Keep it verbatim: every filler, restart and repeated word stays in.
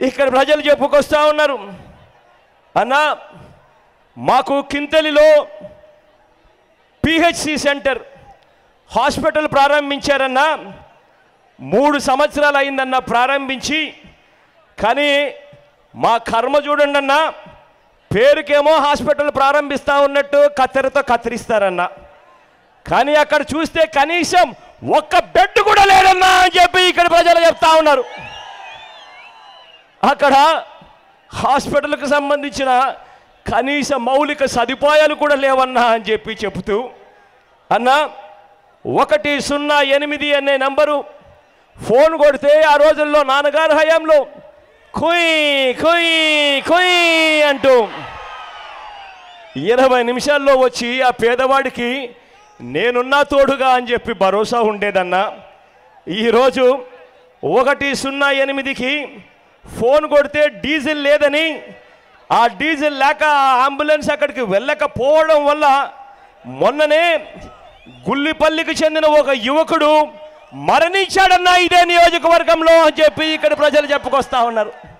ఇక్కడ ప్రజలు చెప్పుకొస్తా ఉన్నారు, అన్న మాకు కింతలిలో పిహెచ్సి సెంటర్ హాస్పిటల్ ప్రారంభించారన్నా, మూడు సంవత్సరాలు అయిందన్న ప్రారంభించి, కానీ మా కర్మ చూడండి అన్న, పేరుకేమో హాస్పిటల్ ప్రారంభిస్తూ ఉన్నట్టు కత్తెరతో కత్తిరిస్తారన్న, కానీ అక్కడ చూస్తే కనీసం ఒక్క బెడ్ కూడా లేదన్నా అని చెప్పి ఇక్కడ ప్రజలు చెప్తా ఉన్నారు. అక్కడ హాస్పిటల్కి సంబంధించిన కనీస మౌలిక సదుపాయాలు కూడా లేవన్నా అని చెప్పి చెబుతూ, అన్న ఒకటి సున్నా ఎనిమిది అనే నంబరు ఫోన్ కొడితే ఆ రోజుల్లో నాన్నగారు హయాంలో కుయ్ కుయ్ కుయ్ అంటూ ఇరవై నిమిషాల్లో వచ్చి ఆ పేదవాడికి నేనున్నా తోడుగా అని చెప్పి భరోసా ఉండేదన్నా. ఈరోజు ఒకటి సున్నా ఎనిమిదికి ఫోన్ కొడితే డీజిల్ లేదని, ఆ డీజిల్ లేక అంబులెన్స్ అక్కడికి వెళ్ళకపోవడం వల్ల మొన్ననే గుల్లిపల్లికి చెందిన ఒక యువకుడు మరణించాడన్నా ఇదే నియోజకవర్గంలో అని చెప్పి ఇక్కడ ప్రజలు చెప్పుకొస్తా ఉన్నారు.